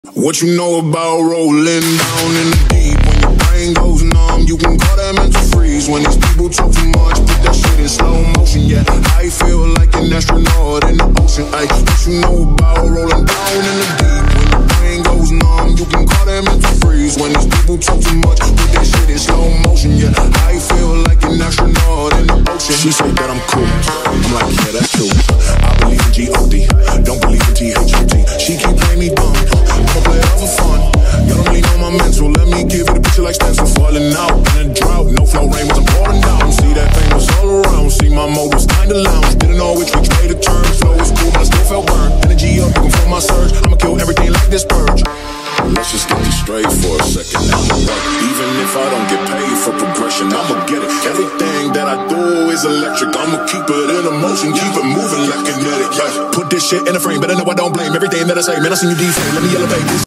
What you know about rolling down in the deep? When your brain goes numb, you can call that mental freeze. When these people talk too much, put that shit in slow motion. Yeah, I feel like an astronaut in the ocean. Ay, what you know about rolling down in the deep? When your brain goes numb, you can call that mental freeze. When these people talk too much, put that shit in slow motion. Yeah, I feel like an astronaut in the ocean. She say that I'm cool, I'm like, yeah, that's true. I believe in G-O-D, don't believe in T-H-O-T. She keep playing me dumb, I'ma play it out for fun. You don't really know my mental, let me give it a picture like stencil. Falling out in a drought, no flow rain was I'm pouring down. See that thing was all around, see my mode was kinda lounge. Didn't know which way to turn, flow was cool but I still felt burned. Energy up, looking for my surge, I'ma kill everything like this purge. Let's just get this straight for a second. I'ma work, even if I don't get paid for progression, I'ma get it. Everything that I do is electric, I'ma keep it in motion, keep it moving like kinetic. Yeah. Put this shit in a frame, better know I don't blame everything that I say. Man, I seen you defame, let me elevate this.